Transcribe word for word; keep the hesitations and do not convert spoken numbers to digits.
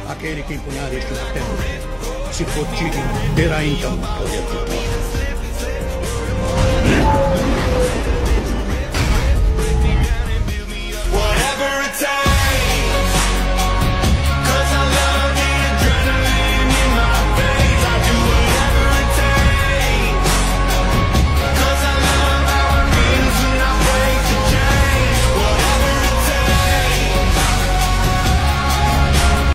aquele que impunha a este martelo, se for digno, terá então um poder de morte.